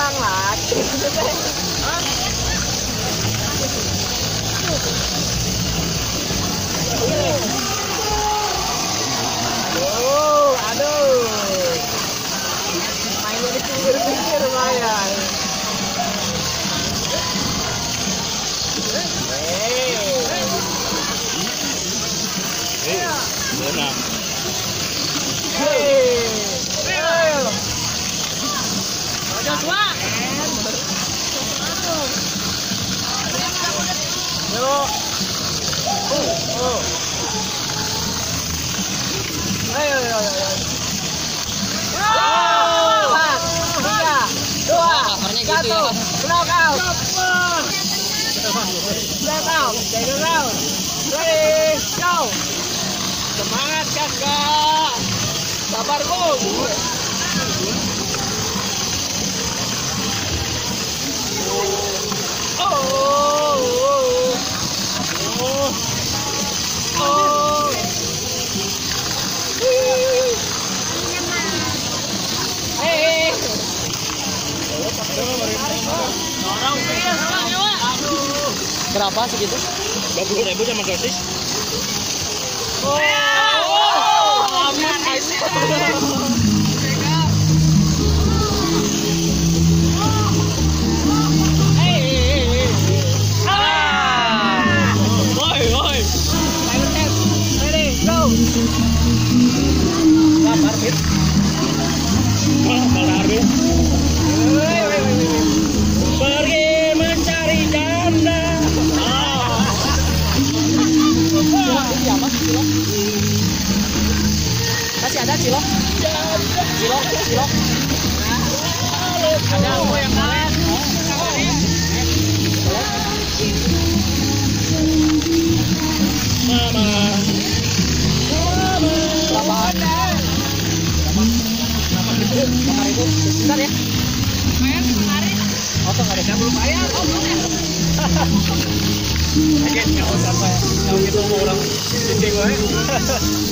orang lagi. Oh, aduh. Mainnya di pinggir-pinggir lumayan. Berenang. Joshua. Yuk. Ayo. 4, 3, 2, 1. Knockout. Knockout. Second round. Ready, go. Semangat kakak. Sabar Bung. Berapa segitu? 20.000 sama sosis. Pergi mencari janda. Masih ada cilok? Cilok. Ada apa yang lain? Berapa? Bentar ya. Bayar kemarin. Oh, nggak ada. Belum bayar. Oh, belum ya. Agen nggak usah saya. Kalau gitu mau orang sini gue.